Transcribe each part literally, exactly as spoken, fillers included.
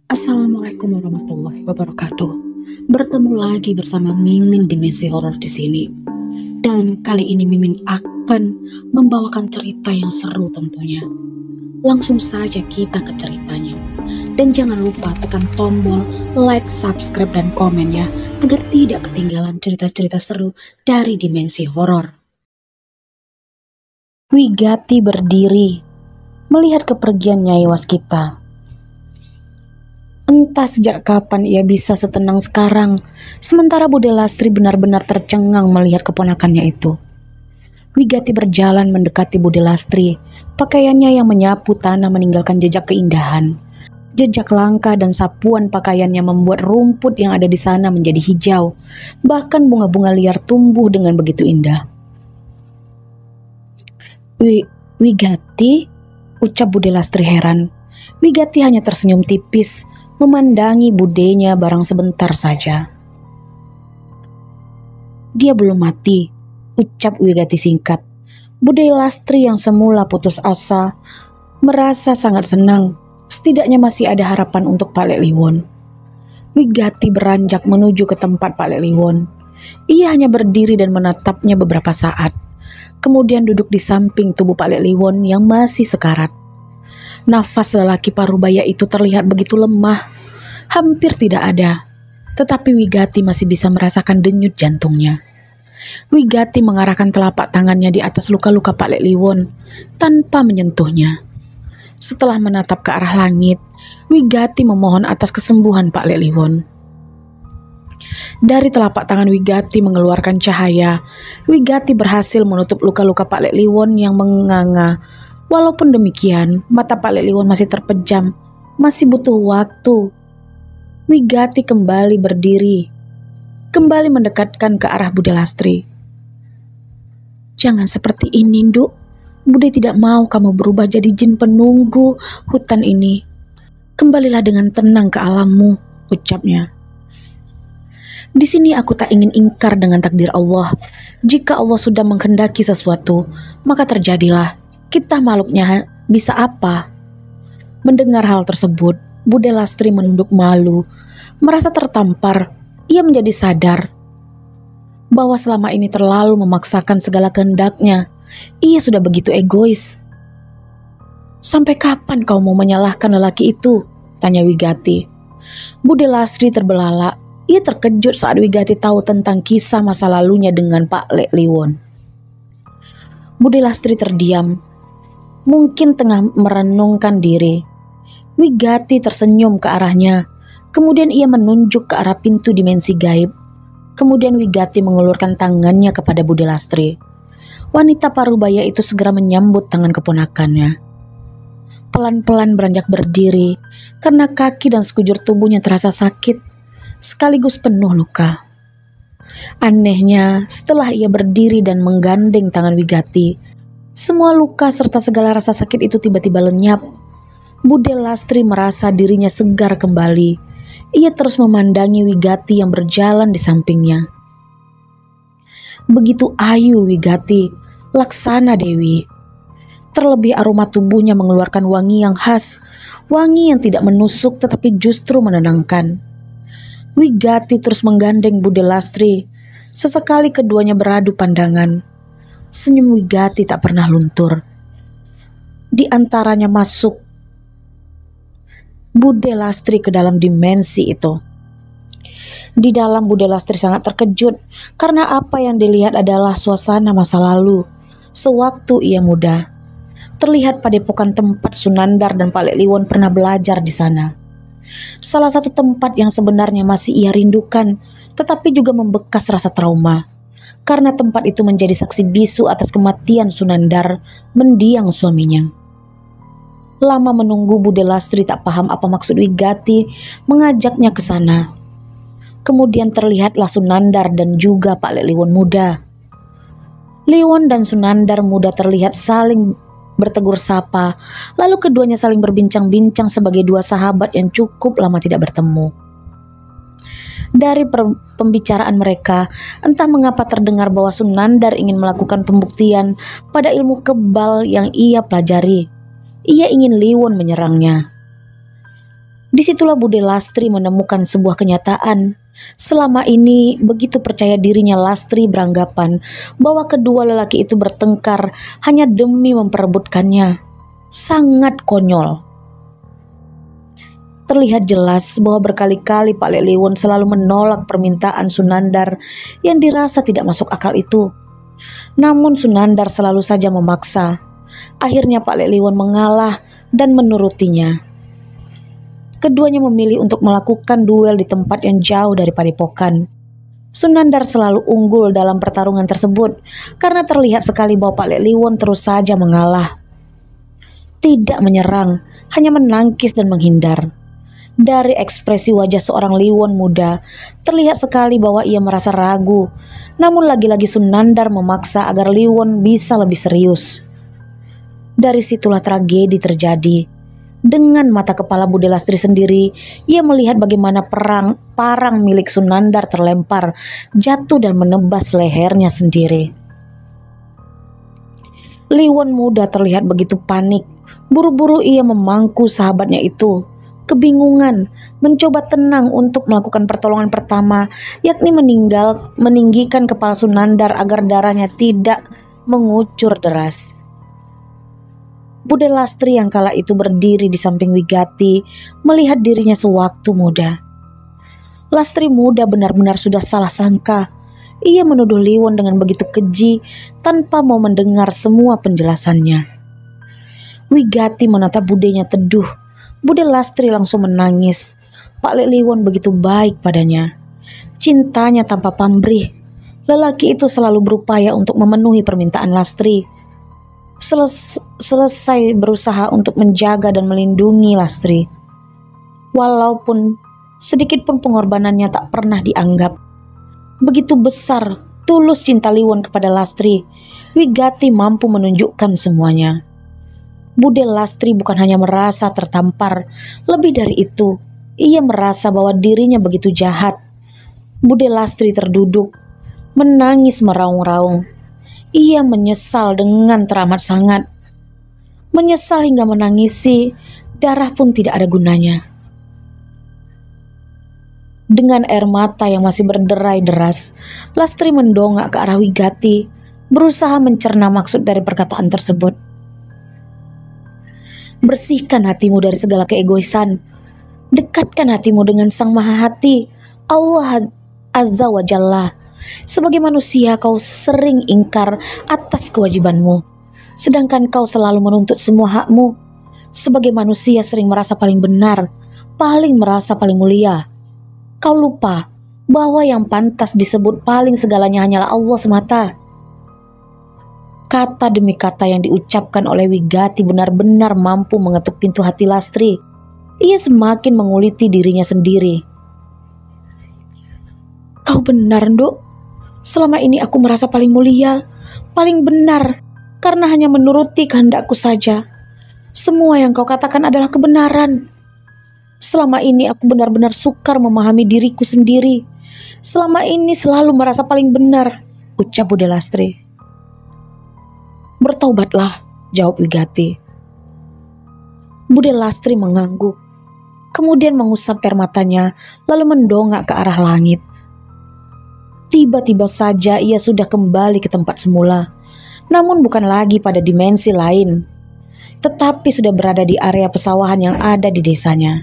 Assalamualaikum warahmatullahi wabarakatuh. Bertemu lagi bersama Mimin Dimensi Horor di sini. Dan kali ini Mimin akan membawakan cerita yang seru tentunya. Langsung saja kita ke ceritanya. Dan jangan lupa tekan tombol like, subscribe, dan komen ya, agar tidak ketinggalan cerita-cerita seru dari Dimensi Horor. Wigati berdiri melihat kepergian Nyai Waskita. Entah sejak kapan ia bisa setenang sekarang, sementara Bude Lastri benar-benar tercengang melihat keponakannya itu. Wigati berjalan mendekati Bude Lastri, pakaiannya yang menyapu tanah meninggalkan jejak keindahan. Jejak langkah dan sapuan pakaiannya membuat rumput yang ada di sana menjadi hijau, bahkan bunga-bunga liar tumbuh dengan begitu indah. Wi, Wigati, ucap Bude Lastri heran. Wigati hanya tersenyum tipis, memandangi budenya barang sebentar saja. Dia belum mati, ucap Wigati singkat. Bude Lastri yang semula putus asa merasa sangat senang. Setidaknya masih ada harapan untuk Pak Lek Liwon. Wigati beranjak menuju ke tempat Pak Lek Liwon. Ia hanya berdiri dan menatapnya beberapa saat. Kemudian duduk di samping tubuh Pak Lek Liwon yang masih sekarat. Nafas lelaki parubaya itu terlihat begitu lemah, hampir tidak ada. Tetapi Wigati masih bisa merasakan denyut jantungnya. Wigati mengarahkan telapak tangannya di atas luka-luka Pak Lek Liwon tanpa menyentuhnya. Setelah menatap ke arah langit, Wigati memohon atas kesembuhan Pak Lek Liwon. Dari telapak tangan Wigati mengeluarkan cahaya, Wigati berhasil menutup luka-luka Pak Lek Liwon yang menganga. Walaupun demikian, mata Pak Lek Liwon masih terpejam, masih butuh waktu. Wigati kembali berdiri, kembali mendekatkan ke arah Bude Lastri. Jangan seperti ini, Nduk. Bude tidak mau kamu berubah jadi jin penunggu hutan ini. Kembalilah dengan tenang ke alammu, ucapnya. Di sini aku tak ingin ingkar dengan takdir Allah. Jika Allah sudah menghendaki sesuatu, maka terjadilah. Kita makhluknya bisa apa? Mendengar hal tersebut, Bude Lastri menunduk malu, merasa tertampar. Ia menjadi sadar bahwa selama ini terlalu memaksakan segala kehendaknya. Ia sudah begitu egois. Sampai kapan kau mau menyalahkan lelaki itu? Tanya Wigati. Bude Lastri terbelalak. Ia terkejut saat Wigati tahu tentang kisah masa lalunya dengan Pak Lek Liwon. Bude Lastri terdiam, mungkin tengah merenungkan diri. Wigati tersenyum ke arahnya. Kemudian ia menunjuk ke arah pintu dimensi gaib. Kemudian Wigati mengulurkan tangannya kepada Bude Lastri. Wanita parubaya itu segera menyambut tangan keponakannya. Pelan-pelan beranjak berdiri karena kaki dan sekujur tubuhnya terasa sakit, sekaligus penuh luka. Anehnya, setelah ia berdiri dan menggandeng tangan Wigati, semua luka serta segala rasa sakit itu tiba-tiba lenyap. Bude Lastri merasa dirinya segar kembali. Ia terus memandangi Wigati yang berjalan di sampingnya. Begitu ayu Wigati, laksana Dewi. Terlebih aroma tubuhnya mengeluarkan wangi yang khas, wangi yang tidak menusuk tetapi justru menenangkan. Wigati terus menggandeng Bude Lastri. Sesekali keduanya beradu pandangan. Senyum Wigati tak pernah luntur. Di antaranya masuk Bude Lastri ke dalam dimensi itu. Di dalam, Bude Lastri sangat terkejut karena apa yang dilihat adalah suasana masa lalu sewaktu ia muda. Terlihat padepokan tempat Sunandar dan Pak Lek Liwon pernah belajar di sana. Salah satu tempat yang sebenarnya masih ia rindukan, tetapi juga membekas rasa trauma. Karena tempat itu menjadi saksi bisu atas kematian Sunandar mendiang suaminya. Lama menunggu, Bude Lastri tak paham apa maksud Wigati mengajaknya ke sana. Kemudian terlihatlah Sunandar dan juga Pak Lek Liwon muda. Liwon dan Sunandar muda terlihat saling bertegur sapa, lalu keduanya saling berbincang-bincang sebagai dua sahabat yang cukup lama tidak bertemu. Dari pembicaraan mereka, entah mengapa terdengar bahwa Sunandar ingin melakukan pembuktian pada ilmu kebal yang ia pelajari. Ia ingin Liwon menyerangnya. Disitulah Bude Lastri menemukan sebuah kenyataan. Selama ini begitu percaya dirinya Lastri beranggapan bahwa kedua lelaki itu bertengkar hanya demi memperebutkannya. Sangat konyol. Terlihat jelas bahwa berkali-kali Pak Lek Liwon selalu menolak permintaan Sunandar yang dirasa tidak masuk akal itu. Namun Sunandar selalu saja memaksa. Akhirnya Pak Lek Liwon mengalah dan menurutinya. Keduanya memilih untuk melakukan duel di tempat yang jauh dari padepokan. Sunandar selalu unggul dalam pertarungan tersebut karena terlihat sekali bahwa Pak Lek Liwon terus saja mengalah. Tidak menyerang, hanya menangkis dan menghindar. Dari ekspresi wajah seorang Liwon muda, terlihat sekali bahwa ia merasa ragu. Namun lagi-lagi Sunandar memaksa agar Liwon bisa lebih serius. Dari situlah tragedi terjadi. Dengan mata kepala Bude Lastri sendiri, ia melihat bagaimana perang parang milik Sunandar terlempar, jatuh dan menebas lehernya sendiri. Liwon muda terlihat begitu panik. Buru-buru ia memangku sahabatnya itu. Kebingungan, mencoba tenang untuk melakukan pertolongan pertama, yakni meninggal, meninggikan kepala Sunandar agar darahnya tidak mengucur deras. Bude Lastri yang kala itu berdiri di samping Wigati melihat dirinya sewaktu muda. Lastri muda benar-benar sudah salah sangka. Ia menuduh Liwon dengan begitu keji tanpa mau mendengar semua penjelasannya. Wigati menatap budenya teduh. Bude Lastri langsung menangis. Pak Lek Liwon begitu baik padanya. Cintanya tanpa pamrih. Lelaki itu selalu berupaya untuk memenuhi permintaan Lastri. Seles selesai berusaha untuk menjaga dan melindungi Lastri. Walaupun sedikit pun pengorbanannya tak pernah dianggap. Begitu besar, tulus cinta Liwon kepada Lastri. Wigati mampu menunjukkan semuanya. Bude Lastri bukan hanya merasa tertampar, lebih dari itu, ia merasa bahwa dirinya begitu jahat. Bude Lastri terduduk, menangis meraung-raung. Ia menyesal dengan teramat sangat. Menyesal hingga menangisi, darah pun tidak ada gunanya. Dengan air mata yang masih berderai deras, Lastri mendongak ke arah Wigati, berusaha mencerna maksud dari perkataan tersebut. Bersihkan hatimu dari segala keegoisan. Dekatkan hatimu dengan Sang Maha Hati, Allah Azza wa Jalla. Sebagai manusia kau sering ingkar atas kewajibanmu, sedangkan kau selalu menuntut semua hakmu. Sebagai manusia sering merasa paling benar, paling merasa paling mulia. Kau lupa bahwa yang pantas disebut paling segalanya hanyalah Allah semata. Kata demi kata yang diucapkan oleh Wigati benar-benar mampu mengetuk pintu hati Lastri. Ia semakin menguliti dirinya sendiri. Kau benar, Nduk. Selama ini aku merasa paling mulia, paling benar, karena hanya menuruti kehendakku saja. Semua yang kau katakan adalah kebenaran. Selama ini aku benar-benar sukar memahami diriku sendiri. Selama ini selalu merasa paling benar, ucap Bude Lastri. Bertaubatlah, jawab Wigati. Bude Lastri mengangguk, kemudian mengusap air matanya, lalu mendongak ke arah langit. Tiba-tiba saja ia sudah kembali ke tempat semula, namun bukan lagi pada dimensi lain, tetapi sudah berada di area pesawahan yang ada di desanya.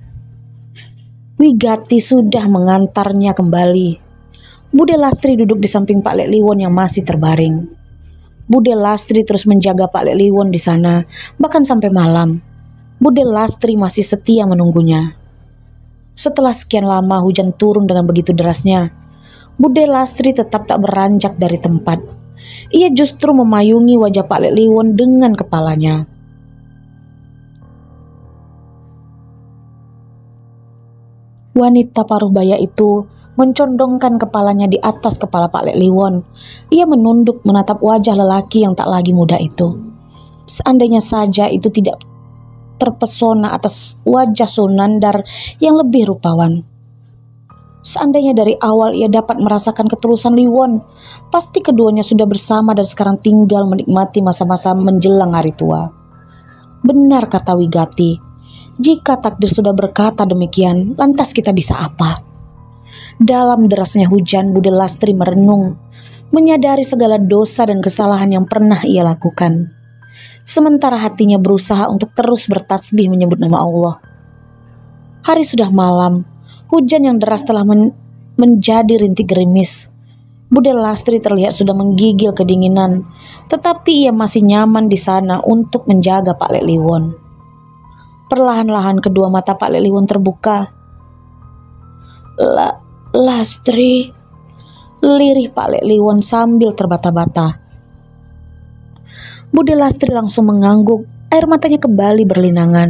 Wigati sudah mengantarnya kembali. Bude Lastri duduk di samping Pak Lek Liwon yang masih terbaring. Bude Lastri terus menjaga Pak Lek Liwon di sana, bahkan sampai malam. Bude Lastri masih setia menunggunya. Setelah sekian lama hujan turun dengan begitu derasnya, Bude Lastri tetap tak beranjak dari tempat. Ia justru memayungi wajah Pak Lek Liwon dengan kepalanya. Wanita paruh baya itu mencondongkan kepalanya di atas kepala Pak Lek Liwon. Ia menunduk menatap wajah lelaki yang tak lagi muda itu. Seandainya saja itu tidak terpesona atas wajah Sunandar yang lebih rupawan. Seandainya dari awal ia dapat merasakan ketulusan Liwon, pasti keduanya sudah bersama dan sekarang tinggal menikmati masa-masa menjelang hari tua. Benar kata Wigati, Jika takdir sudah berkata demikian, lantas kita bisa apa? Dalam derasnya hujan, Bude Lastri merenung, menyadari segala dosa dan kesalahan yang pernah ia lakukan. Sementara hatinya berusaha untuk terus bertasbih menyebut nama Allah. Hari sudah malam, hujan yang deras telah men- menjadi rintik gerimis. Bude Lastri terlihat sudah menggigil kedinginan, tetapi ia masih nyaman di sana untuk menjaga Pak Lek Liwon. Perlahan-lahan kedua mata Pak Lek Liwon terbuka. La, Lastri, lirih Pak Lek Liwon sambil terbata-bata. Bude Lastri langsung mengangguk, air matanya kembali berlinangan.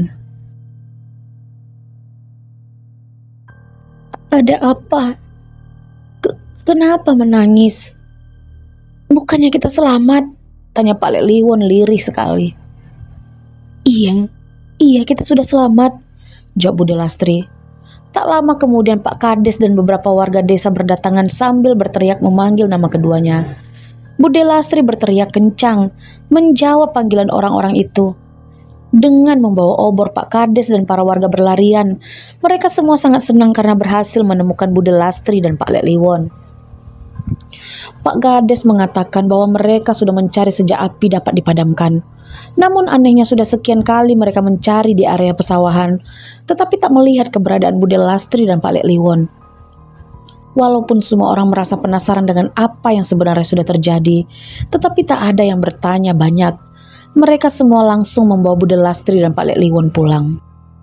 Ada apa? Kenapa menangis? Bukannya kita selamat? Tanya Pak Lek Liwon lirih sekali. Iya, iya kita sudah selamat, jawab Bude Lastri. Tak lama kemudian Pak Kades dan beberapa warga desa berdatangan sambil berteriak memanggil nama keduanya. Bude Lastri berteriak kencang, menjawab panggilan orang-orang itu. Dengan membawa obor, Pak Kades dan para warga berlarian. Mereka semua sangat senang karena berhasil menemukan Bude Lastri dan Pak Lek Liwon. Pak Kades mengatakan bahwa mereka sudah mencari sejak api dapat dipadamkan. Namun anehnya sudah sekian kali mereka mencari di area pesawahan, tetapi tak melihat keberadaan Bude Lastri dan Pak Lek Liwon. Walaupun semua orang merasa penasaran dengan apa yang sebenarnya sudah terjadi, tetapi tak ada yang bertanya banyak. Mereka semua langsung membawa Bude Lastri dan Pak Lek Liwon pulang.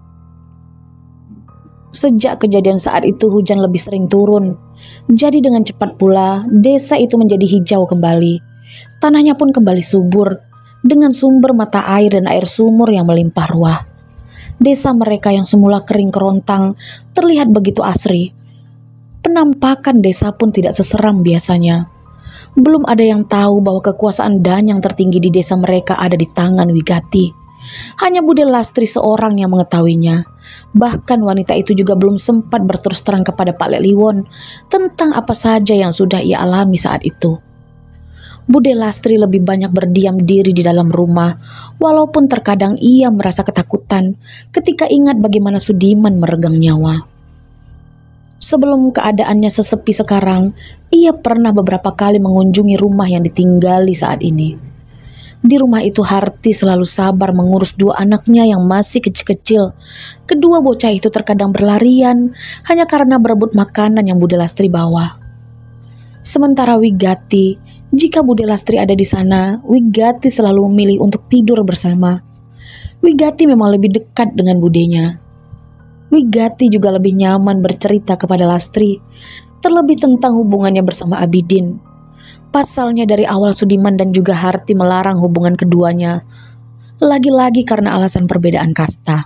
Sejak kejadian saat itu hujan lebih sering turun. Jadi dengan cepat pula desa itu menjadi hijau kembali. Tanahnya pun kembali subur dengan sumber mata air dan air sumur yang melimpah ruah. Desa mereka yang semula kering kerontang terlihat begitu asri. Penampakan desa pun tidak seseram biasanya. Belum ada yang tahu bahwa kekuasaan dan yang tertinggi di desa mereka ada di tangan Wigati. Hanya Bude Lastri seorang yang mengetahuinya. Bahkan wanita itu juga belum sempat berterus terang kepada Pak Lek Liwon tentang apa saja yang sudah ia alami saat itu. Bude Lastri lebih banyak berdiam diri di dalam rumah, walaupun terkadang ia merasa ketakutan ketika ingat bagaimana Sudiman meregang nyawa. Sebelum keadaannya sesepi sekarang, ia pernah beberapa kali mengunjungi rumah yang ditinggali saat ini. Di rumah itu Harti selalu sabar mengurus dua anaknya yang masih kecil-kecil. Kedua bocah itu terkadang berlarian hanya karena berebut makanan yang Bude Lastri bawa. Sementara Wigati, jika Bude Lastri ada di sana, Wigati selalu memilih untuk tidur bersama. Wigati memang lebih dekat dengan budenya. Wigati juga lebih nyaman bercerita kepada Lastri, terlebih tentang hubungannya bersama Abidin. Pasalnya dari awal Sudiman dan juga Harti melarang hubungan keduanya, lagi-lagi karena alasan perbedaan kasta.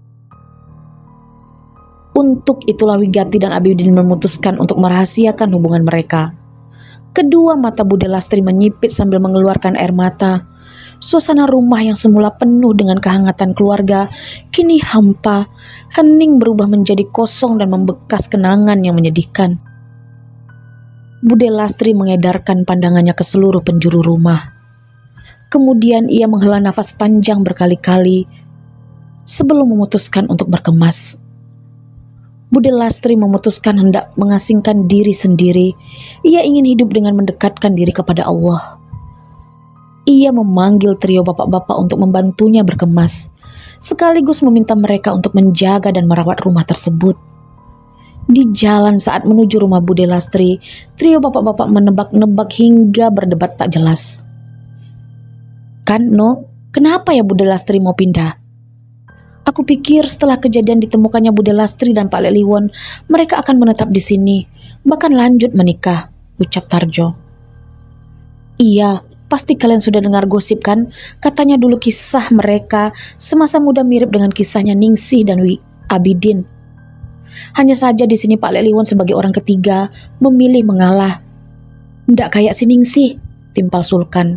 Untuk itulah Wigati dan Abidin memutuskan untuk merahasiakan hubungan mereka. Kedua mata Bude Lastri menyipit sambil mengeluarkan air mata. Suasana rumah yang semula penuh dengan kehangatan keluarga kini hampa, hening berubah menjadi kosong dan membekas kenangan yang menyedihkan. Bude Lastri mengedarkan pandangannya ke seluruh penjuru rumah. Kemudian ia menghela nafas panjang berkali-kali sebelum memutuskan untuk berkemas. Bude Lastri memutuskan hendak mengasingkan diri sendiri. Ia ingin hidup dengan mendekatkan diri kepada Allah. Ia memanggil trio bapak-bapak untuk membantunya berkemas, sekaligus meminta mereka untuk menjaga dan merawat rumah tersebut. Di jalan saat menuju rumah Bude Lastri, trio bapak-bapak menebak-nebak hingga berdebat tak jelas. Kan, No, kenapa ya Bude Lastri mau pindah? Aku pikir setelah kejadian ditemukannya Bude Lastri dan Pak Lek Liwon, mereka akan menetap di sini, bahkan lanjut menikah, ucap Tarjo. Iya, pasti kalian sudah dengar gosip kan? Katanya dulu kisah mereka semasa muda mirip dengan kisahnya Ningsih dan Wi Abidin. Hanya saja di sini Pak Lek Liwon sebagai orang ketiga memilih mengalah. Ndak kayak si Ningsih, timpal Sulkan.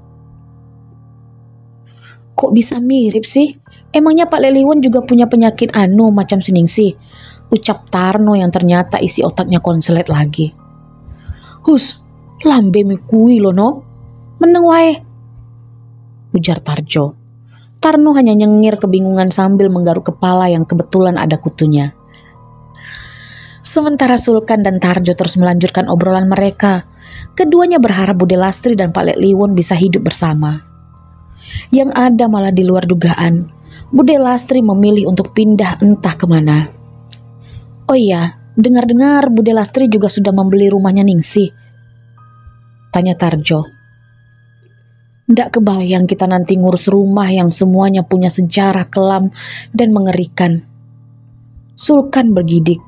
Kok bisa mirip sih? Emangnya Pak Lek Liwon juga punya penyakit anu macam si Ningsih, ucap Tarno yang ternyata isi otaknya konslet lagi. Hus, lambe mi kui lo, No. Meneng wae, ujar Tarjo. Tarno hanya nyengir kebingungan sambil menggaruk kepala yang kebetulan ada kutunya. Sementara Sulkan dan Tarjo terus melanjutkan obrolan mereka, keduanya berharap Bude Lastri dan Pak Lek Liwon bisa hidup bersama. Yang ada malah di luar dugaan, Bude Lastri memilih untuk pindah entah kemana. Oh iya, dengar-dengar Bude Lastri juga sudah membeli rumahnya Ningsih, tanya Tarjo. Ndak kebayang kita nanti ngurus rumah yang semuanya punya sejarah kelam dan mengerikan. Sulkan bergidik.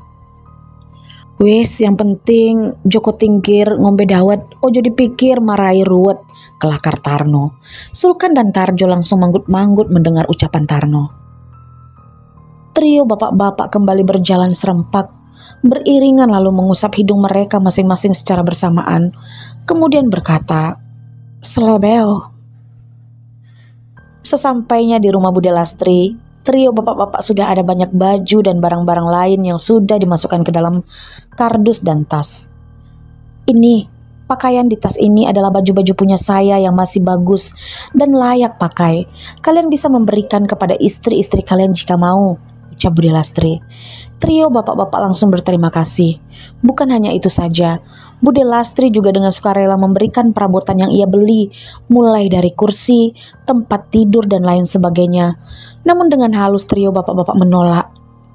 Wes, yang penting Joko Tingkir ngombe dawet, ojo dipikir marai ruwet, kelakar Tarno. Sulkan dan Tarjo langsung manggut-manggut mendengar ucapan Tarno. Trio bapak-bapak kembali berjalan serempak, beriringan lalu mengusap hidung mereka masing-masing secara bersamaan, kemudian berkata, "Selebeo." Sesampainya di rumah Bude Lastri, trio bapak-bapak sudah ada banyak baju dan barang-barang lain yang sudah dimasukkan ke dalam kardus dan tas. Ini, pakaian di tas ini adalah baju-baju punya saya yang masih bagus dan layak pakai. Kalian bisa memberikan kepada istri-istri kalian jika mau, ucap Bude Lastri. Trio bapak-bapak langsung berterima kasih. Bukan hanya itu saja, Bude Lastri juga dengan sukarela memberikan perabotan yang ia beli, mulai dari kursi, tempat tidur dan lain sebagainya. Namun dengan halus trio bapak-bapak menolak.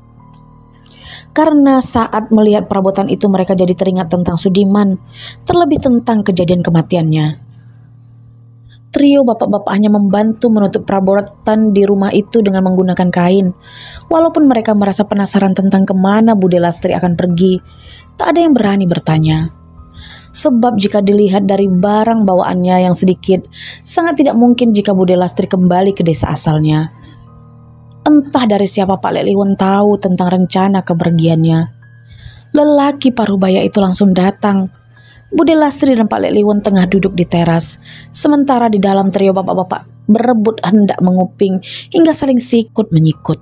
Karena saat melihat perabotan itu mereka jadi teringat tentang Sudiman, terlebih tentang kejadian kematiannya. Trio bapak-bapak hanya membantu menutup perabotan di rumah itu dengan menggunakan kain. Walaupun mereka merasa penasaran tentang kemana Bude Lastri akan pergi, tak ada yang berani bertanya. Sebab jika dilihat dari barang bawaannya yang sedikit, sangat tidak mungkin jika Bude Lastri kembali ke desa asalnya. Entah dari siapa Pak Lek Liwon tahu tentang rencana kepergiannya. Lelaki parubaya itu langsung datang. Bude Lastri dan Pak Lek Liwon tengah duduk di teras, sementara di dalam trio bapak-bapak berebut hendak menguping hingga saling sikut menyikut.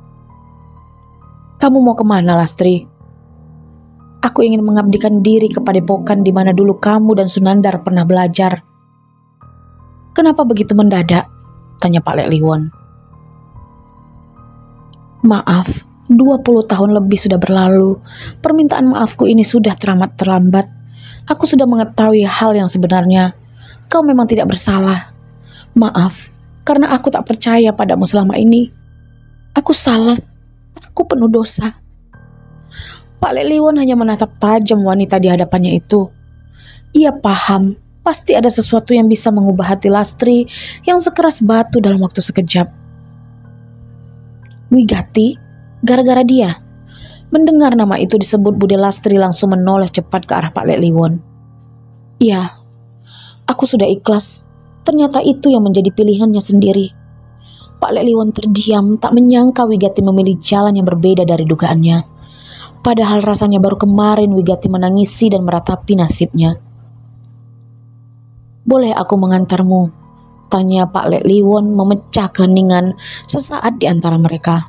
"Kamu mau kemana, Lastri?" "Aku ingin mengabdikan diri kepada Padepokan di mana dulu kamu dan Sunandar pernah belajar." "Kenapa begitu mendadak?" tanya Pak Lek Liwon. "Maaf, dua puluh tahun lebih sudah berlalu. Permintaan maafku ini sudah teramat terlambat. Aku sudah mengetahui hal yang sebenarnya. Kau memang tidak bersalah. Maaf, karena aku tak percaya padamu selama ini. Aku salah. Aku penuh dosa." Pak Lek Liwon hanya menatap tajam wanita di hadapannya itu. Ia paham, pasti ada sesuatu yang bisa mengubah hati Lastri yang sekeras batu dalam waktu sekejap. Wigati, gara-gara dia. Mendengar nama itu disebut, Bude Lastri langsung menoleh cepat ke arah Pak Lek Liwon. "Iya, aku sudah ikhlas. Ternyata itu yang menjadi pilihannya sendiri." Pak Lek Liwon terdiam, tak menyangka Wigati memilih jalan yang berbeda dari dugaannya. Padahal rasanya baru kemarin Wigati menangisi dan meratapi nasibnya. "Boleh aku mengantarmu?" tanya Pak Lek Liwon memecah keheningan sesaat di antara mereka.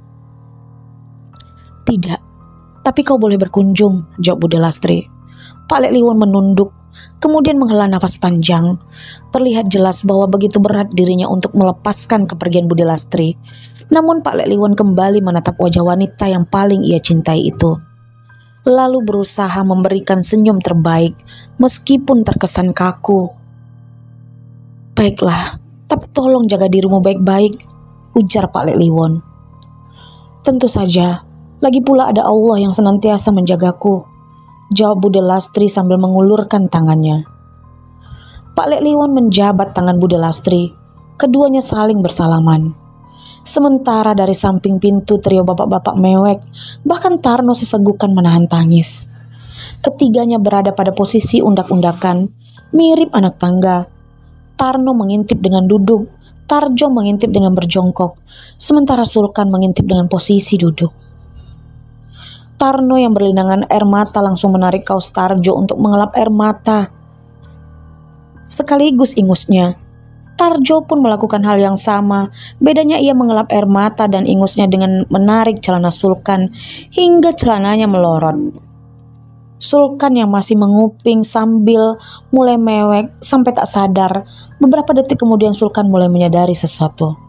"Tidak, tapi kau boleh berkunjung," jawab Bude Lastri. Pak Lek Liwon menunduk, kemudian menghela nafas panjang. Terlihat jelas bahwa begitu berat dirinya untuk melepaskan kepergian Bude Lastri. Namun Pak Lek Liwon kembali menatap wajah wanita yang paling ia cintai itu. Lalu berusaha memberikan senyum terbaik, meskipun terkesan kaku. "Baiklah, tapi tolong jaga dirimu baik-baik," ujar Pak Lek Liwon. "Tentu saja. Lagi pula ada Allah yang senantiasa menjagaku," jawab Bude Lastri sambil mengulurkan tangannya. Pak Lek Liwon menjabat tangan Bude Lastri. Keduanya saling bersalaman. Sementara dari samping pintu trio bapak-bapak mewek, bahkan Tarno sesegukan menahan tangis. Ketiganya berada pada posisi undak-undakan, mirip anak tangga. Tarno mengintip dengan duduk, Tarjo mengintip dengan berjongkok, sementara Sulkan mengintip dengan posisi duduk. Tarno yang berlinangan air mata langsung menarik kaos Tarjo untuk mengelap air mata. Sekaligus ingusnya. Tarjo pun melakukan hal yang sama, bedanya ia mengelap air mata dan ingusnya dengan menarik celana Sulkan hingga celananya melorot. Sulkan yang masih menguping sambil mulai mewek sampai tak sadar. Beberapa detik kemudian Sulkan mulai menyadari sesuatu.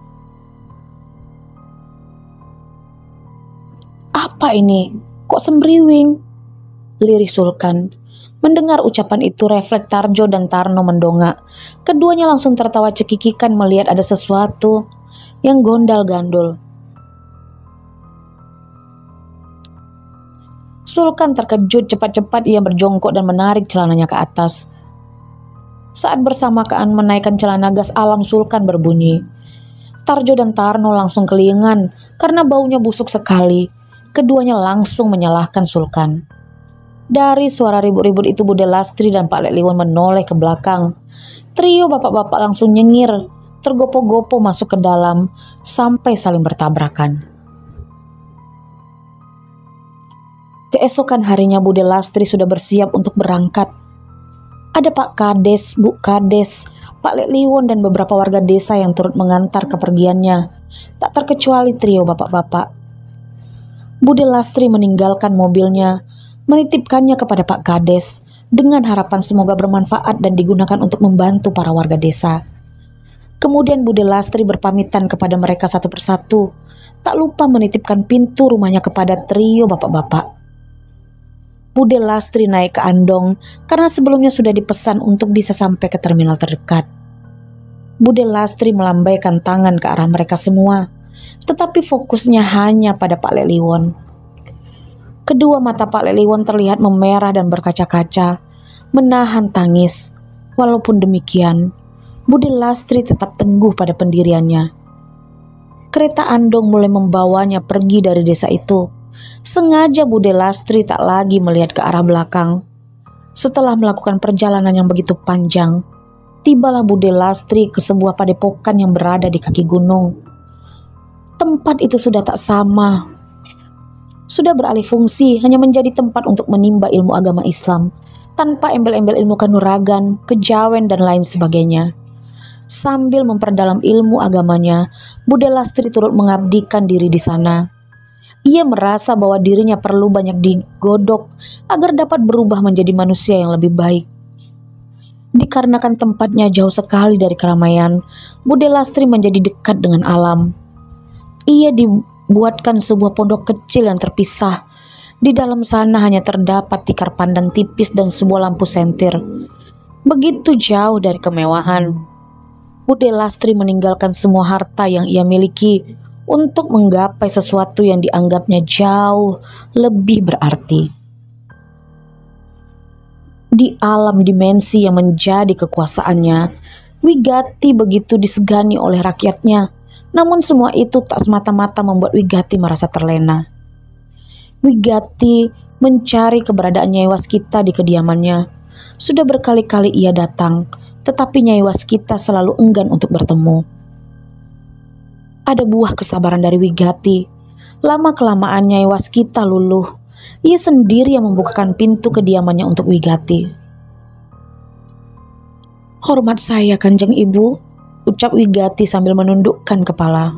"Apa ini? Kok sembriwing?" lirih Sulkan. Mendengar ucapan itu, refleks Tarjo dan Tarno mendongak. Keduanya langsung tertawa cekikikan melihat ada sesuatu yang gondal-gandul. Sulkan terkejut, cepat-cepat ia berjongkok dan menarik celananya ke atas. Saat bersamaan menaikkan celana, gas alam Sulkan berbunyi. Tarjo dan Tarno langsung kelingan karena baunya busuk sekali. Keduanya langsung menyalahkan Sulkan. Dari suara ribut-ribut itu, Bude Lastri dan Pak Lek Liwon menoleh ke belakang. Trio bapak-bapak langsung nyengir, tergopo-gopo masuk ke dalam sampai saling bertabrakan. Keesokan harinya Bude Lastri sudah bersiap untuk berangkat. Ada Pak Kades, Bu Kades, Pak Lek Liwon dan beberapa warga desa yang turut mengantar kepergiannya. Tak terkecuali trio bapak-bapak. Bude Lastri meninggalkan mobilnya, menitipkannya kepada Pak Kades dengan harapan semoga bermanfaat dan digunakan untuk membantu para warga desa. Kemudian Bude Lastri berpamitan kepada mereka satu persatu, tak lupa menitipkan pintu rumahnya kepada trio bapak-bapak. Bude Lastri naik ke Andong karena sebelumnya sudah dipesan untuk bisa sampai ke terminal terdekat. Bude Lastri melambaikan tangan ke arah mereka semua, tetapi fokusnya hanya pada Pak Lek Liwon. Kedua mata Pak Lek Liwon terlihat memerah dan berkaca-kaca, menahan tangis. Walaupun demikian, Bude Lastri tetap teguh pada pendiriannya. Kereta Andong mulai membawanya pergi dari desa itu. Sengaja Bude Lastri tak lagi melihat ke arah belakang. Setelah melakukan perjalanan yang begitu panjang, tibalah Bude Lastri ke sebuah padepokan yang berada di kaki gunung. Tempat itu sudah tak sama. Sudah beralih fungsi hanya menjadi tempat untuk menimba ilmu agama Islam, tanpa embel-embel ilmu kanuragan, kejawen dan lain sebagainya. Sambil memperdalam ilmu agamanya, Bude Lastri turut mengabdikan diri di sana. Ia merasa bahwa dirinya perlu banyak digodok agar dapat berubah menjadi manusia yang lebih baik. Dikarenakan tempatnya jauh sekali dari keramaian, Bude Lastri menjadi dekat dengan alam. Ia dibuatkan sebuah pondok kecil yang terpisah. Di dalam sana hanya terdapat tikar pandan tipis dan sebuah lampu sentir. Begitu jauh dari kemewahan. Bude Lastri meninggalkan semua harta yang ia miliki untuk menggapai sesuatu yang dianggapnya jauh lebih berarti. Di alam dimensi yang menjadi kekuasaannya, Wigati begitu disegani oleh rakyatnya. Namun semua itu tak semata-mata membuat Wigati merasa terlena. Wigati mencari keberadaan Nyai Waskita di kediamannya. Sudah berkali-kali ia datang, tetapi Nyai Waskita selalu enggan untuk bertemu. Ada buah kesabaran dari Wigati. Lama-kelamaan Nyai Waskita luluh. Ia sendiri yang membukakan pintu kediamannya untuk Wigati. "Hormat saya, Kanjeng Ibu," ucap Wigati sambil menundukkan kepala.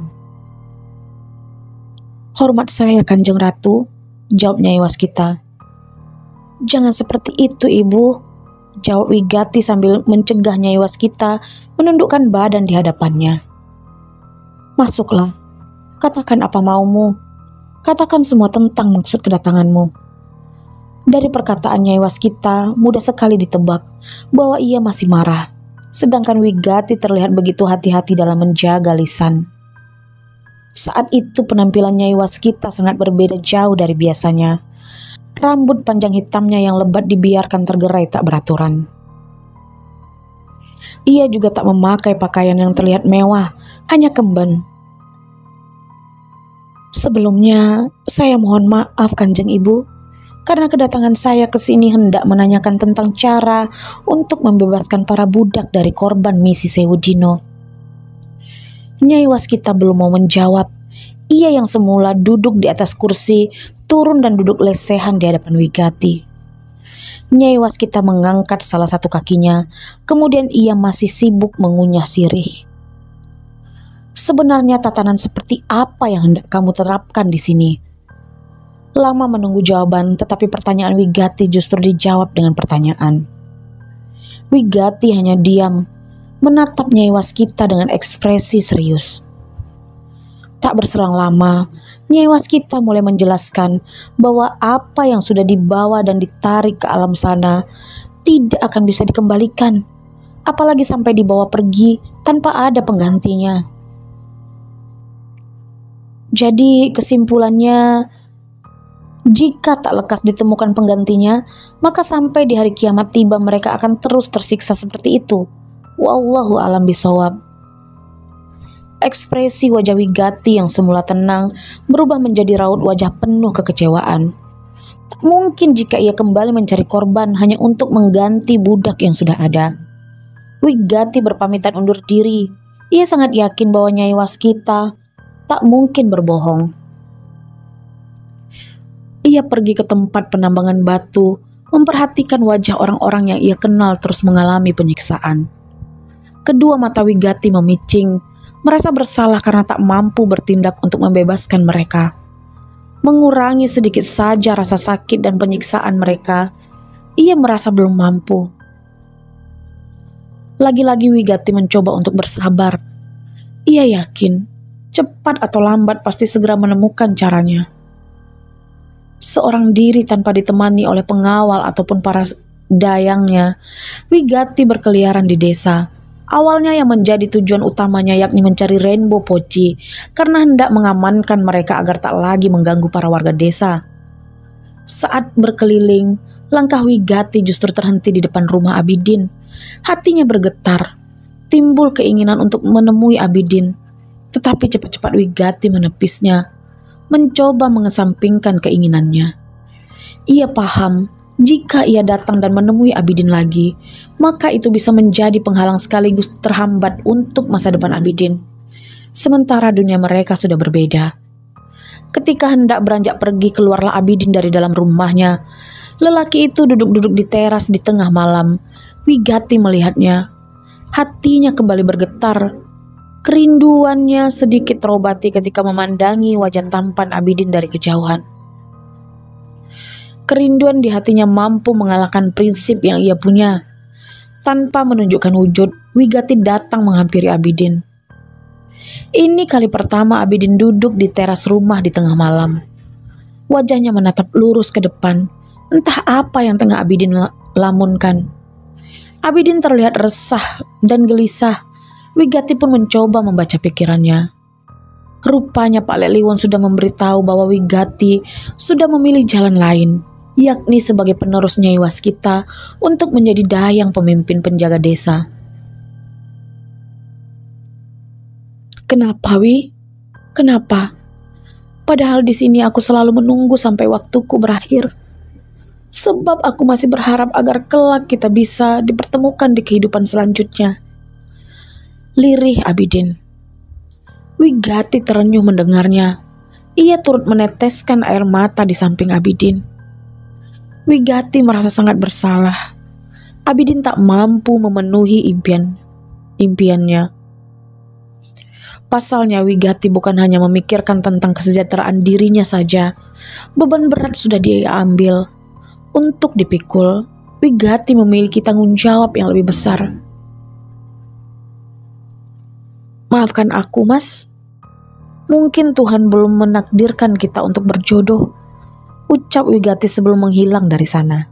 "Hormat saya, Kanjeng Ratu," jawab Nyai Waskita. "Jangan seperti itu, Ibu," jawab Wigati sambil mencegah Nyai Waskita menundukkan badan di hadapannya. "Masuklah, katakan apa maumu. Katakan semua tentang maksud kedatanganmu." Dari perkataan Nyai Waskita mudah sekali ditebak bahwa ia masih marah, sedangkan Wigati terlihat begitu hati-hati dalam menjaga lisan. Saat itu penampilan Nyai Waskita sangat berbeda jauh dari biasanya. Rambut panjang hitamnya yang lebat dibiarkan tergerai tak beraturan. Ia juga tak memakai pakaian yang terlihat mewah, hanya kemben. "Sebelumnya, saya mohon maaf Kanjeng Ibu, karena kedatangan saya ke sini hendak menanyakan tentang cara untuk membebaskan para budak dari korban misi Sewudino." Nyai Waskita belum mau menjawab. Ia yang semula duduk di atas kursi, turun dan duduk lesehan di hadapan Wigati. Nyai Waskita mengangkat salah satu kakinya, kemudian ia masih sibuk mengunyah sirih. "Sebenarnya tatanan seperti apa yang hendak kamu terapkan di sini?" Lama menunggu jawaban, tetapi pertanyaan Wigati justru dijawab dengan pertanyaan. Wigati hanya diam, menatap Nyai Waskita dengan ekspresi serius. Tak berselang lama, Nyai Waskita mulai menjelaskan bahwa apa yang sudah dibawa dan ditarik ke alam sana tidak akan bisa dikembalikan, apalagi sampai dibawa pergi tanpa ada penggantinya. Jadi kesimpulannya, jika tak lekas ditemukan penggantinya, maka sampai di hari kiamat tiba mereka akan terus tersiksa seperti itu. Wallahu a'lam bishawab. Ekspresi wajah Wigati yang semula tenang berubah menjadi raut wajah penuh kekecewaan. Tak mungkin jika ia kembali mencari korban hanya untuk mengganti budak yang sudah ada. Wigati berpamitan undur diri. Ia sangat yakin bahwa Nyai Waskita tak mungkin berbohong. Ia pergi ke tempat penambangan batu, memperhatikan wajah orang-orang yang ia kenal terus mengalami penyiksaan. Kedua mata Wigati memicing, merasa bersalah karena tak mampu bertindak untuk membebaskan mereka. Mengurangi sedikit saja rasa sakit dan penyiksaan mereka, ia merasa belum mampu. Lagi-lagi Wigati mencoba untuk bersabar. Ia yakin, cepat atau lambat pasti segera menemukan caranya. Seorang diri tanpa ditemani oleh pengawal ataupun para dayangnya, Wigati berkeliaran di desa. Awalnya yang menjadi tujuan utamanya yakni mencari Rainbow Poci karena hendak mengamankan mereka agar tak lagi mengganggu para warga desa. Saat berkeliling, langkah Wigati justru terhenti di depan rumah Abidin. Hatinya bergetar, timbul keinginan untuk menemui Abidin. Tetapi cepat-cepat Wigati menepisnya, mencoba mengesampingkan keinginannya. Ia paham, jika ia datang dan menemui Abidin lagi, maka itu bisa menjadi penghalang sekaligus terhambat untuk masa depan Abidin. Sementara dunia mereka sudah berbeda. Ketika hendak beranjak pergi, keluarlah Abidin dari dalam rumahnya. Lelaki itu duduk-duduk di teras di tengah malam. Wigati melihatnya. Hatinya kembali bergetar. Kerinduannya sedikit terobati ketika memandangi wajah tampan Abidin dari kejauhan. Kerinduan di hatinya mampu mengalahkan prinsip yang ia punya. Tanpa menunjukkan wujud, Wigati datang menghampiri Abidin. Ini kali pertama Abidin duduk di teras rumah di tengah malam. Wajahnya menatap lurus ke depan. Entah apa yang tengah Abidin lamunkan. Abidin terlihat resah dan gelisah. Wigati pun mencoba membaca pikirannya. Rupanya Pak Lek Liwon sudah memberitahu bahwa Wigati sudah memilih jalan lain, yakni sebagai penerus Nyai Waskita untuk menjadi dayang pemimpin penjaga desa. Kenapa, Wi? Kenapa? Padahal di sini aku selalu menunggu sampai waktuku berakhir. Sebab aku masih berharap agar kelak kita bisa dipertemukan di kehidupan selanjutnya. Lirih Abidin. Wigati terenyuh mendengarnya. Ia turut meneteskan air mata di samping Abidin. Wigati merasa sangat bersalah. Abidin tak mampu memenuhi impian impiannya. Pasalnya Wigati bukan hanya memikirkan tentang kesejahteraan dirinya saja. Beban berat sudah dia ambil. Untuk dipikul, Wigati memiliki tanggung jawab yang lebih besar. Maafkan aku, Mas. Mungkin Tuhan belum menakdirkan kita untuk berjodoh, ucap Wigati sebelum menghilang dari sana.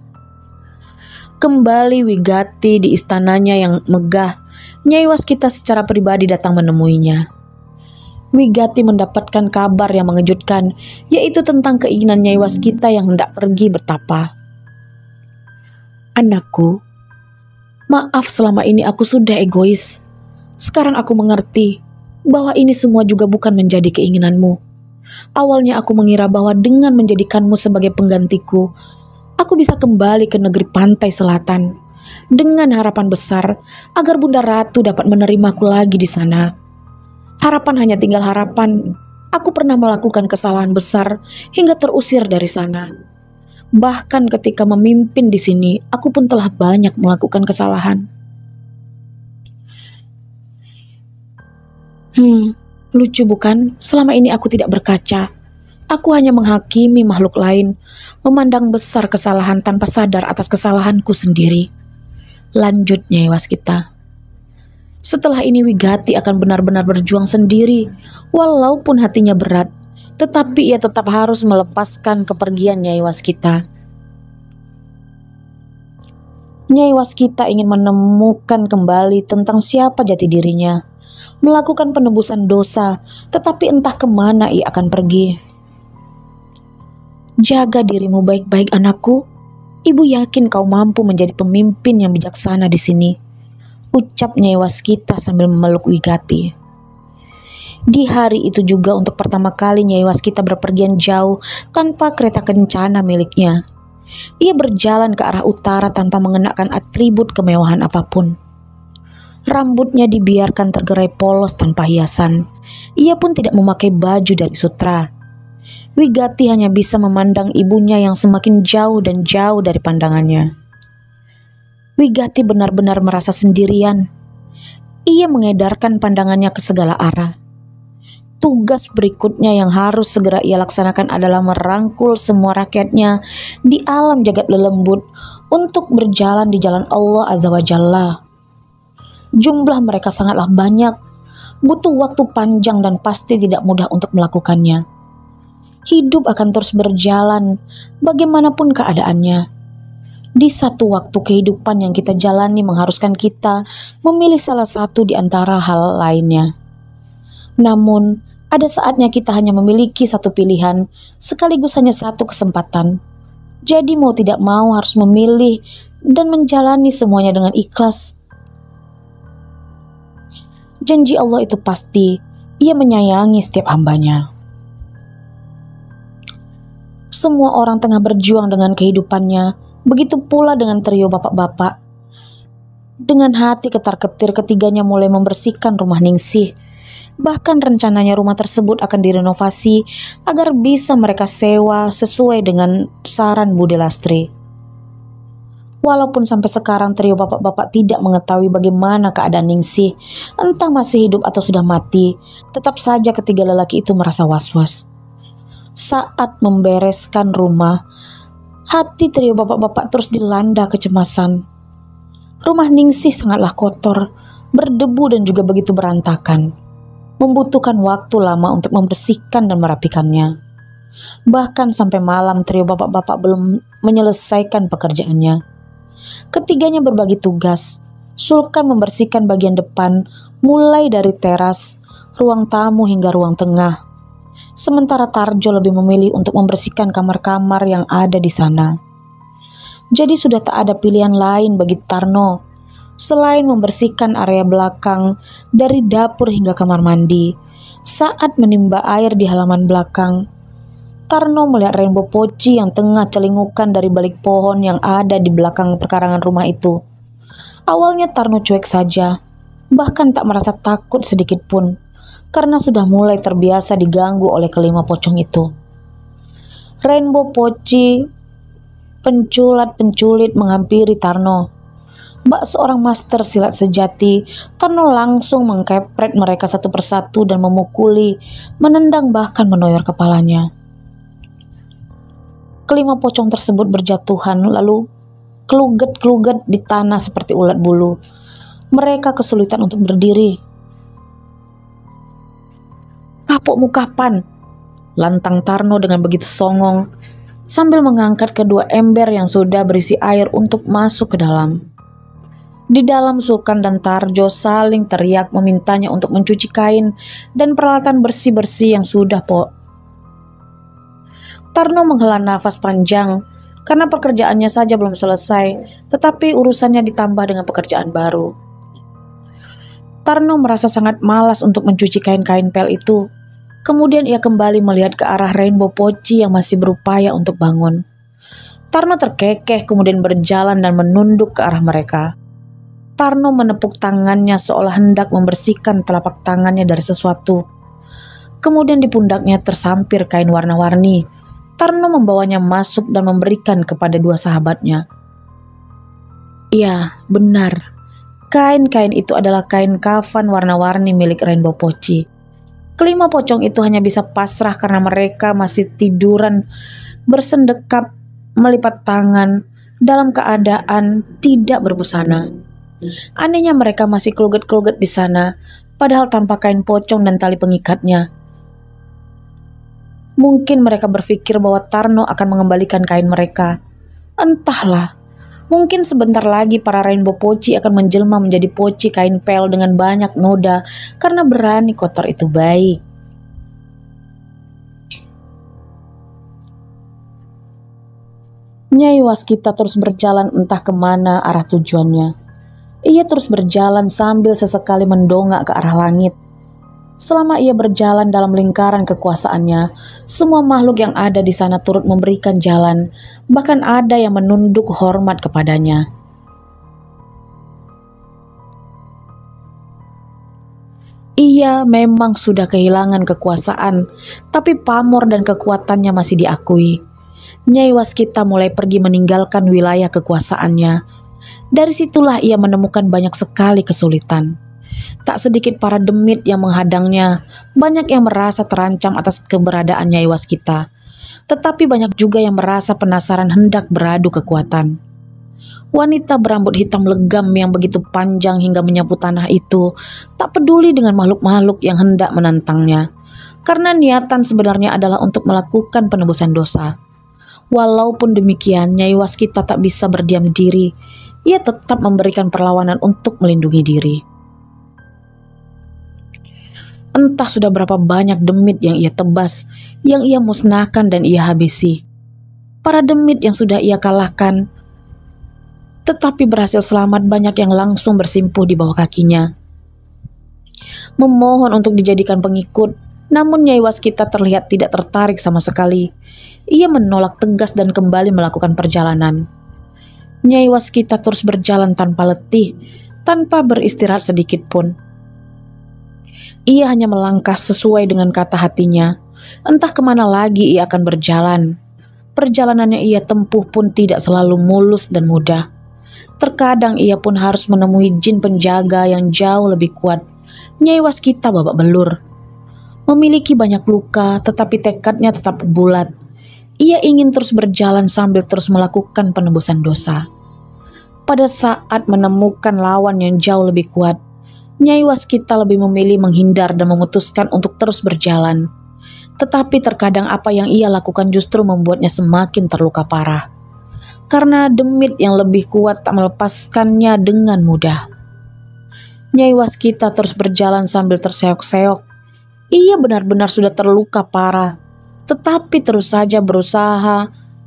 Kembali Wigati di istananya yang megah, Nyai Waskita secara pribadi datang menemuinya. Wigati mendapatkan kabar yang mengejutkan, yaitu tentang keinginan Nyai Waskita yang hendak pergi bertapa. Anakku, maaf selama ini aku sudah egois. Sekarang aku mengerti bahwa ini semua juga bukan menjadi keinginanmu. Awalnya aku mengira bahwa dengan menjadikanmu sebagai penggantiku, aku bisa kembali ke negeri pantai selatan dengan harapan besar agar Bunda Ratu dapat menerimaku lagi di sana. Harapan hanya tinggal harapan. Aku pernah melakukan kesalahan besar hingga terusir dari sana. Bahkan ketika memimpin di sini, aku pun telah banyak melakukan kesalahan. Hmm, lucu bukan? Selama ini aku tidak berkaca. Aku hanya menghakimi makhluk lain, memandang besar kesalahan tanpa sadar atas kesalahanku sendiri. Lanjut Nyai Waskita. Setelah ini Wigati akan benar-benar berjuang sendiri, walaupun hatinya berat, tetapi ia tetap harus melepaskan kepergian Nyai Waskita. Nyai Waskita ingin menemukan kembali tentang siapa jati dirinya, melakukan penebusan dosa, tetapi entah kemana ia akan pergi. Jaga dirimu baik-baik anakku, ibu yakin kau mampu menjadi pemimpin yang bijaksana di sini, ucap Nyai Waskita sambil memeluk Wigati. Di hari itu juga untuk pertama kali Nyai Waskita berpergian jauh tanpa kereta kencana miliknya. Ia berjalan ke arah utara tanpa mengenakan atribut kemewahan apapun. Rambutnya dibiarkan tergerai polos tanpa hiasan. Ia pun tidak memakai baju dari sutra. Wigati hanya bisa memandang ibunya yang semakin jauh dan jauh dari pandangannya. Wigati benar-benar merasa sendirian. Ia mengedarkan pandangannya ke segala arah. Tugas berikutnya yang harus segera ia laksanakan adalah merangkul semua rakyatnya di alam jagat lelembut untuk berjalan di jalan Allah Azza wa Jalla. Jumlah mereka sangatlah banyak, butuh waktu panjang dan pasti tidak mudah untuk melakukannya. Hidup akan terus berjalan bagaimanapun keadaannya. Di satu waktu kehidupan yang kita jalani mengharuskan kita memilih salah satu di antara hal lainnya. Namun, ada saatnya kita hanya memiliki satu pilihan, sekaligus hanya satu kesempatan. Jadi mau tidak mau harus memilih dan menjalani semuanya dengan ikhlas. Janji Allah itu pasti, Ia menyayangi setiap hambanya. Semua orang tengah berjuang dengan kehidupannya, begitu pula dengan trio bapak-bapak. Dengan hati ketar-ketir ketiganya mulai membersihkan rumah Ningsih. Bahkan rencananya rumah tersebut akan direnovasi agar bisa mereka sewa sesuai dengan saran Bude Lastri. Walaupun sampai sekarang trio bapak-bapak tidak mengetahui bagaimana keadaan Ningsih, entah masih hidup atau sudah mati, tetap saja ketiga lelaki itu merasa was-was. Saat membereskan rumah, hati trio bapak-bapak terus dilanda kecemasan. Rumah Ningsih sangatlah kotor, berdebu dan juga begitu berantakan. Membutuhkan waktu lama untuk membersihkan dan merapikannya. Bahkan sampai malam trio bapak-bapak belum menyelesaikan pekerjaannya. Ketiganya berbagi tugas. Sulkan membersihkan bagian depan, mulai dari teras, ruang tamu hingga ruang tengah. Sementara Tarjo lebih memilih untuk membersihkan kamar-kamar yang ada di sana. Jadi sudah tak ada pilihan lain bagi Tarno selain membersihkan area belakang dari dapur hingga kamar mandi. Saat menimba air di halaman belakang, Tarno melihat Rainbow Poci yang tengah celingukan dari balik pohon yang ada di belakang perkarangan rumah itu. Awalnya Tarno cuek saja, bahkan tak merasa takut sedikit pun, karena sudah mulai terbiasa diganggu oleh kelima pocong itu. Rainbow Poci penculat-penculit menghampiri Tarno. Bak seorang master silat sejati, Tarno langsung mengkepret mereka satu persatu dan memukuli, menendang bahkan menoyor kepalanya. Kelima pocong tersebut berjatuhan lalu keluget-keluget di tanah seperti ulat bulu. Mereka kesulitan untuk berdiri. "Kapokmu kapan?" lantang Tarno dengan begitu songong, sambil mengangkat kedua ember yang sudah berisi air untuk masuk ke dalam. Di dalam Sulkan dan Tarjo saling teriak memintanya untuk mencuci kain dan peralatan bersih-bersih yang sudah po. Tarno menghela nafas panjang karena pekerjaannya saja belum selesai, tetapi urusannya ditambah dengan pekerjaan baru. Tarno merasa sangat malas untuk mencuci kain-kain pel itu. Kemudian ia kembali melihat ke arah Rainbow Poci yang masih berupaya untuk bangun. Tarno terkekeh kemudian berjalan dan menunduk ke arah mereka. Tarno menepuk tangannya seolah hendak membersihkan telapak tangannya dari sesuatu. Kemudian di pundaknya tersampir kain warna-warni. Tarno membawanya masuk dan memberikan kepada dua sahabatnya. Iya, benar. Kain-kain itu adalah kain kafan warna-warni milik Rainbow Poci. Kelima pocong itu hanya bisa pasrah karena mereka masih tiduran bersendekap melipat tangan dalam keadaan tidak berbusana. Anehnya mereka masih keluget-keluget di sana, padahal tanpa kain pocong dan tali pengikatnya. Mungkin mereka berpikir bahwa Tarno akan mengembalikan kain mereka. Entahlah, mungkin sebentar lagi para rainbow poci akan menjelma menjadi poci kain pel dengan banyak noda karena berani kotor itu baik. Nyai Waskita terus berjalan entah kemana arah tujuannya. Ia terus berjalan sambil sesekali mendongak ke arah langit. Selama ia berjalan dalam lingkaran kekuasaannya, semua makhluk yang ada di sana turut memberikan jalan, bahkan ada yang menunduk hormat kepadanya. Ia memang sudah kehilangan kekuasaan, tapi pamor dan kekuatannya masih diakui. Nyai Waskita mulai pergi meninggalkan wilayah kekuasaannya. Dari situlah ia menemukan banyak sekali kesulitan. Tak sedikit para demit yang menghadangnya, banyak yang merasa terancam atas keberadaan Nyai Waskita. Tetapi banyak juga yang merasa penasaran hendak beradu kekuatan. Wanita berambut hitam legam yang begitu panjang hingga menyapu tanah itu tak peduli dengan makhluk-makhluk yang hendak menantangnya. Karena niatan sebenarnya adalah untuk melakukan penebusan dosa. Walaupun demikian, Nyai Waskita tak bisa berdiam diri. Ia tetap memberikan perlawanan untuk melindungi diri. Entah sudah berapa banyak demit yang ia tebas, yang ia musnahkan dan ia habisi. Para demit yang sudah ia kalahkan, tetapi berhasil selamat banyak yang langsung bersimpuh di bawah kakinya. Memohon untuk dijadikan pengikut, namun Nyai Waskita terlihat tidak tertarik sama sekali. Ia menolak tegas dan kembali melakukan perjalanan. Nyai Waskita terus berjalan tanpa letih, tanpa beristirahat sedikit pun. Ia hanya melangkah sesuai dengan kata hatinya. Entah kemana lagi ia akan berjalan. Perjalanannya ia tempuh pun tidak selalu mulus dan mudah. Terkadang ia pun harus menemui jin penjaga yang jauh lebih kuat. Nyai Waskita babak belur. Memiliki banyak luka, tetapi tekadnya tetap bulat. Ia ingin terus berjalan sambil terus melakukan penebusan dosa. Pada saat menemukan lawan yang jauh lebih kuat, Nyai Waskita lebih memilih menghindar dan memutuskan untuk terus berjalan. Tetapi terkadang apa yang ia lakukan justru membuatnya semakin terluka parah. Karena demit yang lebih kuat tak melepaskannya dengan mudah. Nyai Waskita terus berjalan sambil terseok-seok. Ia benar-benar sudah terluka parah. Tetapi terus saja berusaha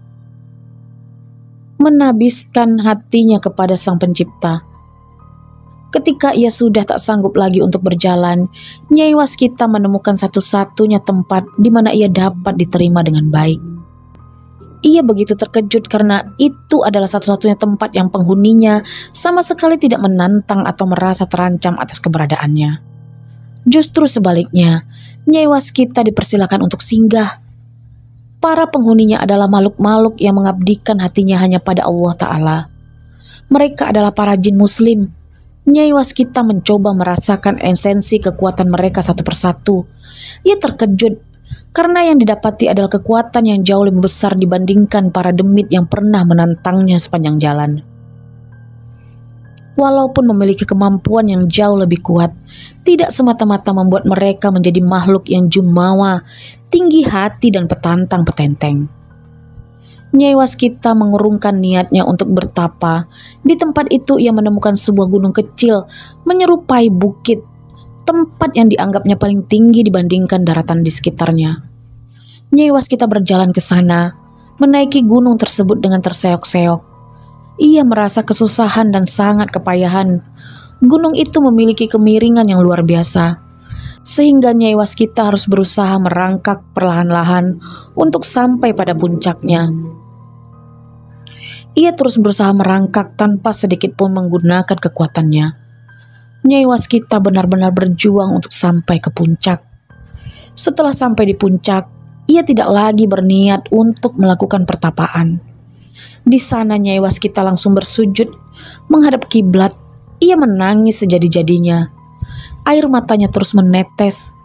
menabiskan hatinya kepada Sang Pencipta. Ketika ia sudah tak sanggup lagi untuk berjalan, Nyai Waskita menemukan satu-satunya tempat di mana ia dapat diterima dengan baik. Ia begitu terkejut karena itu adalah satu-satunya tempat yang penghuninya sama sekali tidak menantang atau merasa terancam atas keberadaannya. Justru sebaliknya, Nyai Waskita dipersilakan untuk singgah. Para penghuninya adalah makhluk-makhluk yang mengabdikan hatinya hanya pada Allah Ta'ala. Mereka adalah para jin muslim. Nyai Waskita mencoba merasakan esensi kekuatan mereka satu persatu. Ia terkejut karena yang didapati adalah kekuatan yang jauh lebih besar dibandingkan para demit yang pernah menantangnya sepanjang jalan. Walaupun memiliki kemampuan yang jauh lebih kuat, tidak semata-mata membuat mereka menjadi makhluk yang jumawa, tinggi hati dan petantang petenteng. Nyai Waskita mengurungkan niatnya untuk bertapa. Di tempat itu ia menemukan sebuah gunung kecil menyerupai bukit, tempat yang dianggapnya paling tinggi dibandingkan daratan di sekitarnya. Nyai Waskita berjalan ke sana, menaiki gunung tersebut dengan terseok-seok. Ia merasa kesusahan dan sangat kepayahan. Gunung itu memiliki kemiringan yang luar biasa, sehingga Nyai Waskita harus berusaha merangkak perlahan-lahan untuk sampai pada puncaknya. Ia terus berusaha merangkak tanpa sedikit pun menggunakan kekuatannya. Nyai Waskita benar-benar berjuang untuk sampai ke puncak. Setelah sampai di puncak, ia tidak lagi berniat untuk melakukan pertapaan. Di sana Nyai Waskita langsung bersujud menghadap kiblat. Ia menangis sejadi-jadinya. Air matanya terus menetes.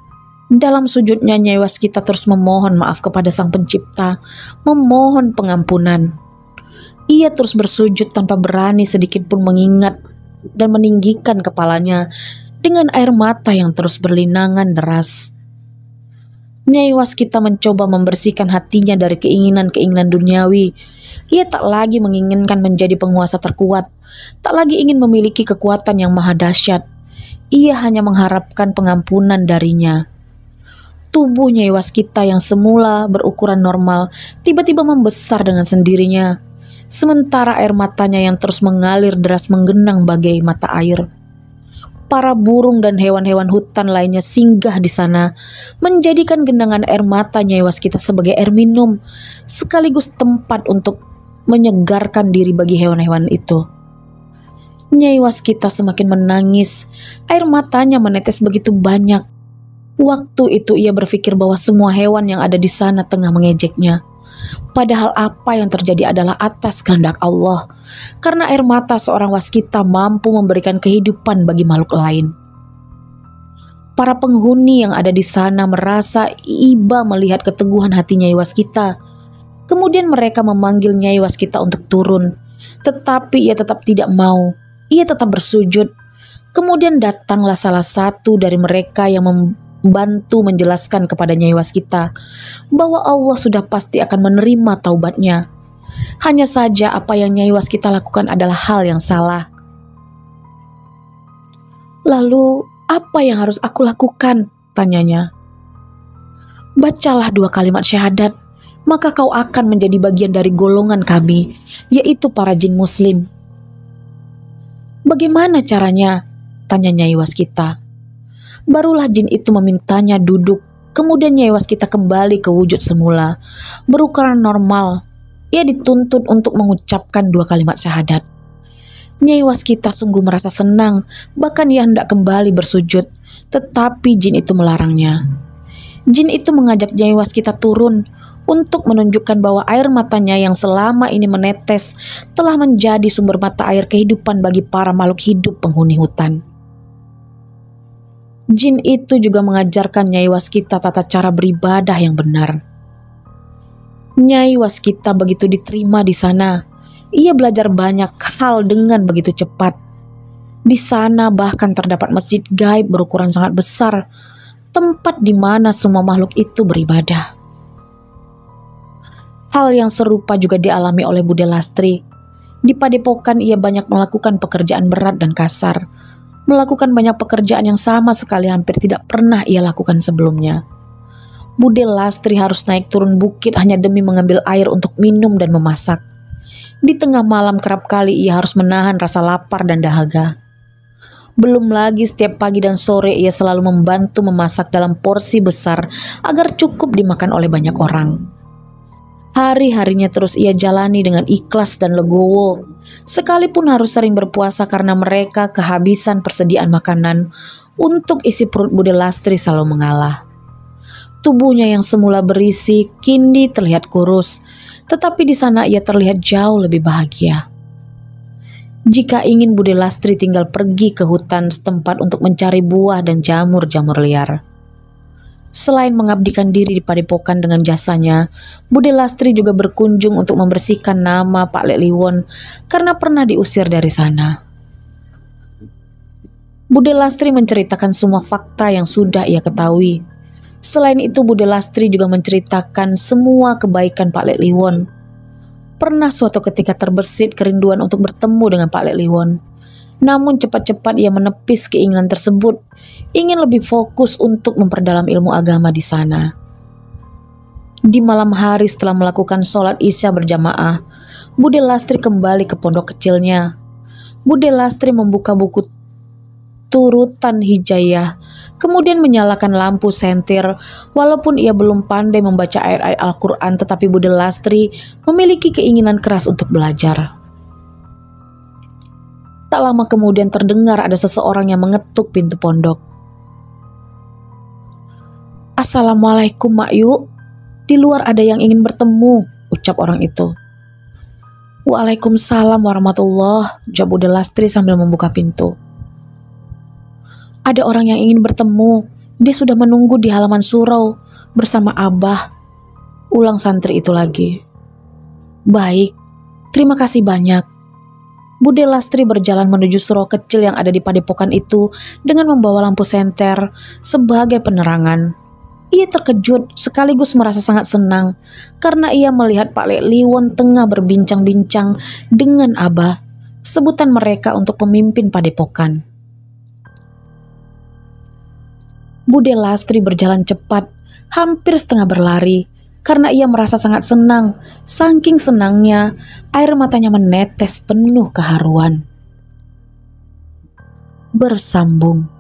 Dalam sujudnya Nyai Waskita terus memohon maaf kepada Sang Pencipta, memohon pengampunan. Ia terus bersujud tanpa berani sedikit pun mengingat dan meninggikan kepalanya dengan air mata yang terus berlinangan deras. Nyai Waskita mencoba membersihkan hatinya dari keinginan-keinginan duniawi. Ia tak lagi menginginkan menjadi penguasa terkuat, tak lagi ingin memiliki kekuatan yang maha dahsyat. Ia hanya mengharapkan pengampunan darinya. Tubuh Nyai Waskita yang semula berukuran normal tiba-tiba membesar dengan sendirinya, sementara air matanya yang terus mengalir deras menggenang bagai mata air. Para burung dan hewan-hewan hutan lainnya singgah di sana, menjadikan genangan air mata Nyai Waskita sebagai air minum, sekaligus tempat untuk menyegarkan diri bagi hewan-hewan itu. Nyai Waskita semakin menangis, air matanya menetes begitu banyak. Waktu itu ia berpikir bahwa semua hewan yang ada di sana tengah mengejeknya. Padahal apa yang terjadi adalah atas kehendak Allah, karena air mata seorang Waskita mampu memberikan kehidupan bagi makhluk lain. Para penghuni yang ada di sana merasa iba melihat keteguhan hati Nyai Waskita. Kemudian mereka memanggil Nyai Waskita untuk turun, tetapi ia tetap tidak mau. Ia tetap bersujud. Kemudian datanglah salah satu dari mereka yang membantu menjelaskan kepada Nyai Waskita bahwa Allah sudah pasti akan menerima taubatnya. Hanya saja apa yang Nyai Waskita lakukan adalah hal yang salah. Lalu apa yang harus aku lakukan? Tanyanya. Bacalah dua kalimat syahadat, maka kau akan menjadi bagian dari golongan kami, yaitu para jin muslim. Bagaimana caranya? Tanya Nyai Waskita. Barulah jin itu memintanya duduk. Kemudian Nyai Waskita kembali ke wujud semula, berukuran normal. Ia dituntut untuk mengucapkan dua kalimat syahadat. Nyai Waskita sungguh merasa senang, bahkan ia hendak kembali bersujud, tetapi jin itu melarangnya. Jin itu mengajak Nyai Waskita turun untuk menunjukkan bahwa air matanya yang selama ini menetes telah menjadi sumber mata air kehidupan bagi para makhluk hidup penghuni hutan. Jin itu juga mengajarkan Nyai Waskita tata cara beribadah yang benar. Nyai Waskita begitu diterima di sana. Ia belajar banyak hal dengan begitu cepat. Di sana bahkan terdapat masjid gaib berukuran sangat besar, tempat di mana semua makhluk itu beribadah. Hal yang serupa juga dialami oleh Bude Lastri. Di padepokan ia banyak melakukan pekerjaan berat dan kasar, melakukan banyak pekerjaan yang sama sekali hampir tidak pernah ia lakukan sebelumnya. Bude Lastri harus naik turun bukit hanya demi mengambil air untuk minum dan memasak. Di tengah malam kerap kali ia harus menahan rasa lapar dan dahaga. Belum lagi setiap pagi dan sore ia selalu membantu memasak dalam porsi besar agar cukup dimakan oleh banyak orang. Hari-harinya terus ia jalani dengan ikhlas dan legowo, sekalipun harus sering berpuasa karena mereka kehabisan persediaan makanan. Untuk isi perut Bude Lastri selalu mengalah. Tubuhnya yang semula berisi kini terlihat kurus, tetapi di sana ia terlihat jauh lebih bahagia. Jika ingin, Bude Lastri tinggal pergi ke hutan setempat untuk mencari buah dan jamur-jamur liar. Selain mengabdikan diri di padepokan dengan jasanya, Bude Lastri juga berkunjung untuk membersihkan nama Pak Lek Liwon karena pernah diusir dari sana. Bude Lastri menceritakan semua fakta yang sudah ia ketahui. Selain itu, Bude Lastri juga menceritakan semua kebaikan Pak Lek Liwon. Pernah suatu ketika terbersit kerinduan untuk bertemu dengan Pak Lek Liwon. Namun cepat-cepat ia menepis keinginan tersebut, ingin lebih fokus untuk memperdalam ilmu agama di sana. Di malam hari setelah melakukan sholat isya berjamaah, Bude Lastri kembali ke pondok kecilnya. Bude Lastri membuka buku turutan hijayah, kemudian menyalakan lampu sentir. Walaupun ia belum pandai membaca ayat-ayat Al-Quran, tetapi Bude Lastri memiliki keinginan keras untuk belajar. Tak lama kemudian terdengar ada seseorang yang mengetuk pintu pondok. "Assalamualaikum Mak Yu, di luar ada yang ingin bertemu," ucap orang itu. "Waalaikumsalam warahmatullah," jawab Bude Lastri sambil membuka pintu. "Ada orang yang ingin bertemu, Dia sudah menunggu di halaman surau bersama Abah. Ulang santri itu lagi. Baik, terima kasih banyak. Bude Lastri berjalan menuju surau kecil yang ada di padepokan itu dengan membawa lampu senter sebagai penerangan. Ia terkejut sekaligus merasa sangat senang karena ia melihat Pak Lek Liwon tengah berbincang-bincang dengan Abah, sebutan mereka untuk pemimpin padepokan. Bude Lastri berjalan cepat, hampir setengah berlari, karena ia merasa sangat senang. Saking senangnya, air matanya menetes penuh keharuan. Bersambung.